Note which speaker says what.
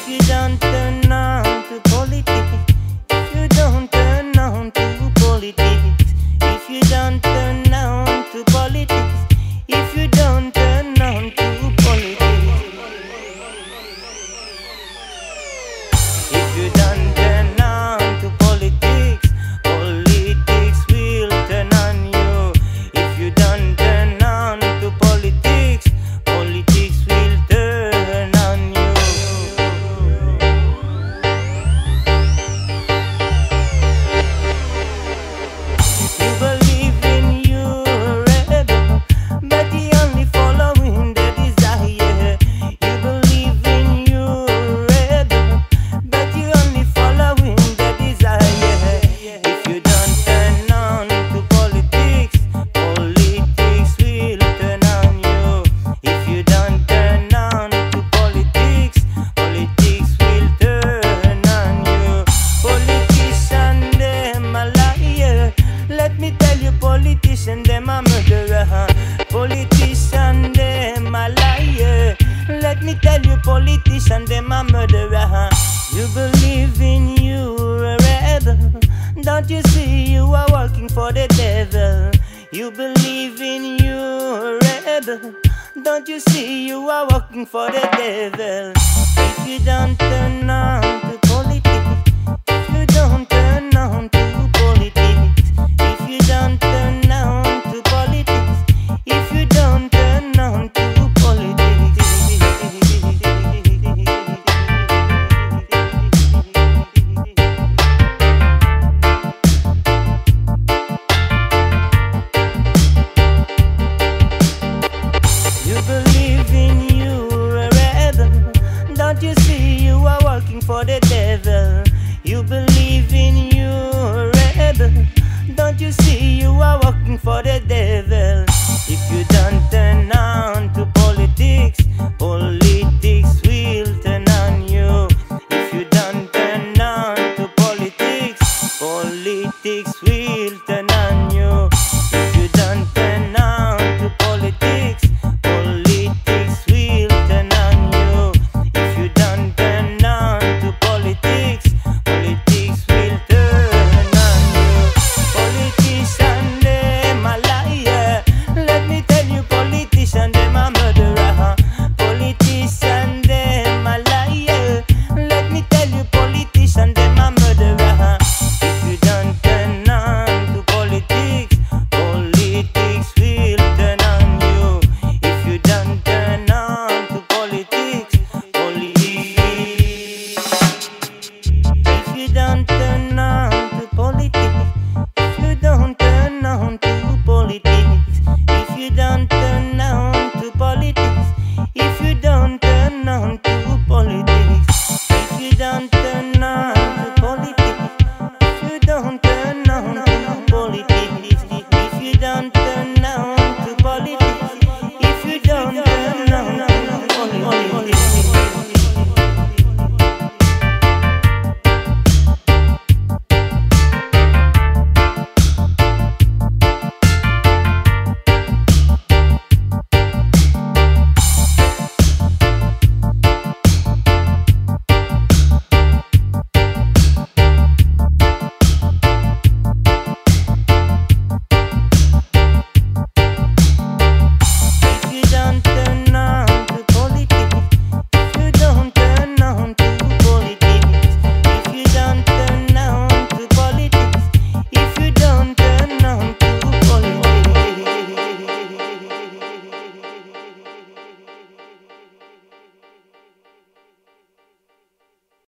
Speaker 1: If you don't turn on to politics, if you don't turn on to politics, if you don't turn on to politics, if you don't turn on to politics, if you don't turn on to politics, politics will turn on you. If you don't turn on to politics, politics will turn on you. You believe in your rebel, but you only following the desire. You believe in your rebel, but you only following the desire. If you don't turn on to politics, politics will turn on you. If you don't turn on to politics, politics will turn on you. Politician, them a liar. Let me tell you, politician, them a murderer. Politician, them a liar. Let me tell you, politician, them a murderer. You believe in you a rebel. Don't you see you are working for the devil? You believe in you a rebel. Don't you see you are working for the devil? If you don't turn on to politics, if you don't turn on to politics, if you don't turn on to politics, if you don't turn on to politics, you believe in you a rebel. Don't you see you are working for the devil? You believe in you a rebel. Don't you see you are working for the devil? If you don't turn on to politics, politics will turn on you. If you don't turn on to politics, politics will turn on you. If you don't turn on to politics, politics will turn on you. If you don't turn on to politics, politics will turn on you. Politician, them a liar. Let me tell you, politician, them a murderer. Politician, them a liar. Let me tell you, politician, them a murderer. If you don't turn on to politics, politics will turn on you. If you don't turn on to politics, if you don't turn on to politics, if you don't turn on to politics, if you don't turn on to politics, if you don't turn on to politics.